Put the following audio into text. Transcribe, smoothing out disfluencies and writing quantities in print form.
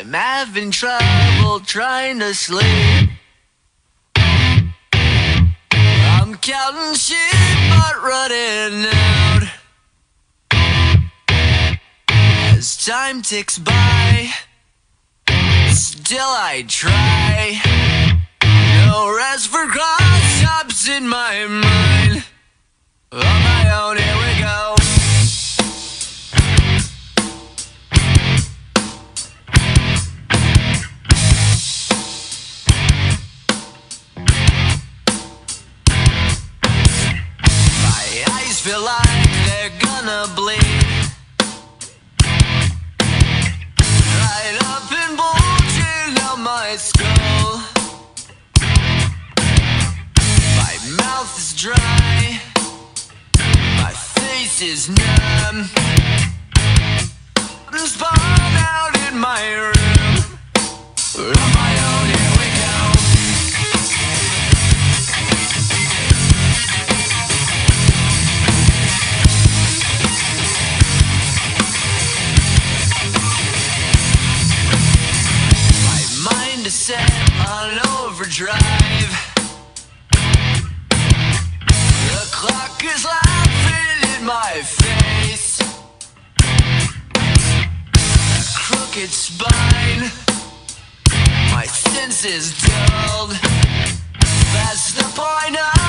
I'm having trouble trying to sleep. I'm counting sheep but running out. As time ticks by, still I try. No rest for cross-ups in my mind. On my own, here we go. My eyes feel like they're gonna bleed. Right up and bulging out my skull. My mouth is dry, my face is numb. I'm spun out in my room. On my own, here we go. My mind is set on overdrive. The clock is laughing in my face. A crooked spine, my senses dulled. That's the point